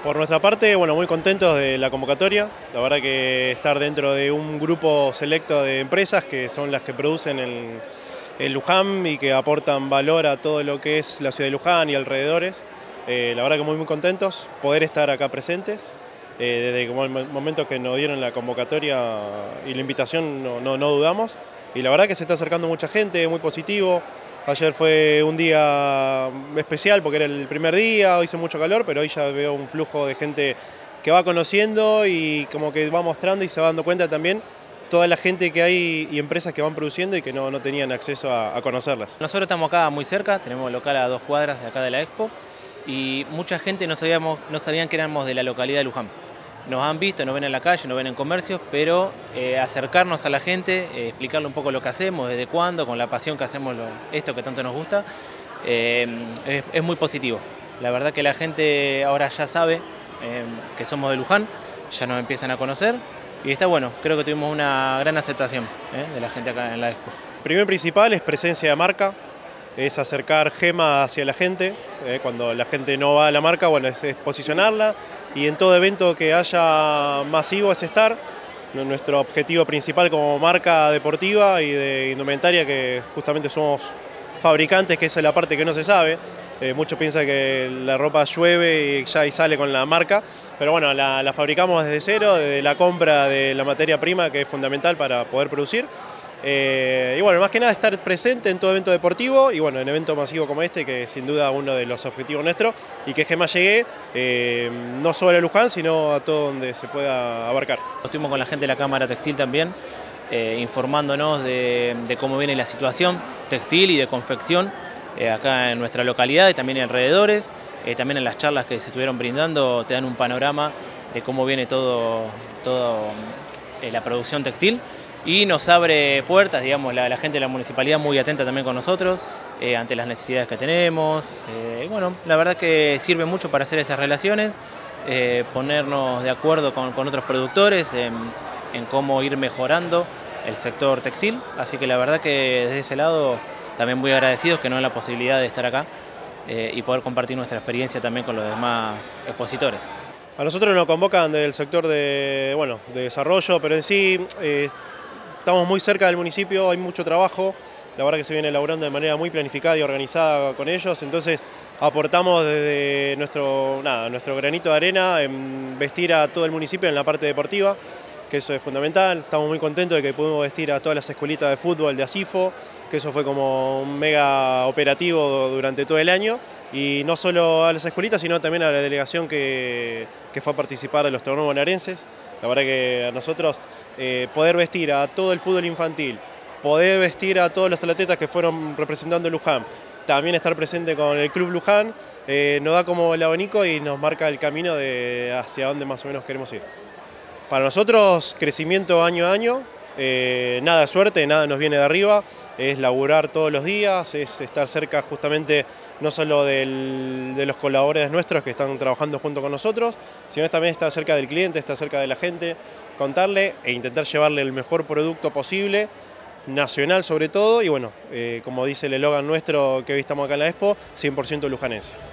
Por nuestra parte, bueno, muy contentos de la convocatoria. La verdad que estar dentro de un grupo selecto de empresas que son las que producen el Luján y que aportan valor a todo lo que es la ciudad de Luján y alrededores. La verdad que muy contentos poder estar acá presentes. Desde el momento que nos dieron la convocatoria y la invitación no dudamos. Y la verdad que se está acercando mucha gente, muy positivo. Ayer fue un día especial porque era el primer día, hoy hizo mucho calor, pero hoy ya veo un flujo de gente que va conociendo y como que va mostrando y se va dando cuenta también toda la gente que hay y empresas que van produciendo y que no tenían acceso a conocerlas. Nosotros estamos acá muy cerca, tenemos local a 2 cuadras de acá de la Expo y mucha gente no sabían que éramos de la localidad de Luján. Nos han visto, nos ven en la calle, nos ven en comercios, pero acercarnos a la gente, explicarle un poco lo que hacemos, desde cuándo, con la pasión que hacemos esto que tanto nos gusta, es muy positivo. La verdad que la gente ahora ya sabe que somos de Luján, ya nos empiezan a conocer y está bueno, creo que tuvimos una gran aceptación de la gente acá en la Expo. Primero principal es presencia de marca, es acercar Gema hacia la gente. Cuando la gente no va a la marca, bueno, es posicionarla, y en todo evento que haya masivo es estar. Nuestro objetivo principal como marca deportiva y de indumentaria, que justamente somos fabricantes, que esa es la parte que no se sabe. Muchos piensan que la ropa llueve y ya sale con la marca, pero bueno, la fabricamos desde cero, desde la compra de la materia prima, que es fundamental para poder producir. Y bueno, más que nada estar presente en todo evento deportivo y bueno, en evento masivo como este, que es sin duda uno de los objetivos nuestros, y que Gema llegue no solo a Luján, sino a todo donde se pueda abarcar. Estuvimos con la gente de la Cámara Textil también, informándonos de cómo viene la situación textil y de confección acá en nuestra localidad y también en alrededores. También en las charlas que se estuvieron brindando te dan un panorama de cómo viene todo la producción textil. Y nos abre puertas, digamos, la gente de la municipalidad muy atenta también con nosotros, ante las necesidades que tenemos. Y bueno, la verdad que sirve mucho para hacer esas relaciones, ponernos de acuerdo con otros productores en cómo ir mejorando el sector textil. Así que la verdad que desde ese lado también muy agradecidos que nos den la posibilidad de estar acá y poder compartir nuestra experiencia también con los demás expositores. A nosotros nos convocan del sector de desarrollo, pero en sí estamos muy cerca del municipio, hay mucho trabajo, la verdad que se viene elaborando de manera muy planificada y organizada con ellos, entonces aportamos desde nuestro granito de arena en vestir a todo el municipio en la parte deportiva, que eso es fundamental. Estamos muy contentos de que pudimos vestir a todas las escuelitas de fútbol de ASIFO, que eso fue como un mega operativo durante todo el año, y no solo a las escuelitas, sino también a la delegación que fue a participar de los torneos bonaerenses. La verdad que a nosotros poder vestir a todo el fútbol infantil, poder vestir a todos los atletas que fueron representando Luján, también estar presente con el Club Luján, nos da como el abanico y nos marca el camino hacia dónde más o menos queremos ir. Para nosotros, crecimiento año a año, nada de suerte, nada nos viene de arriba, es laburar todos los días, es estar cerca justamente no solo de los colaboradores nuestros que están trabajando junto con nosotros, sino también estar cerca del cliente, estar cerca de la gente, contarle e intentar llevarle el mejor producto posible, nacional sobre todo, y bueno, como dice el eslogan nuestro que hoy estamos acá en la Expo, 100% lujanense.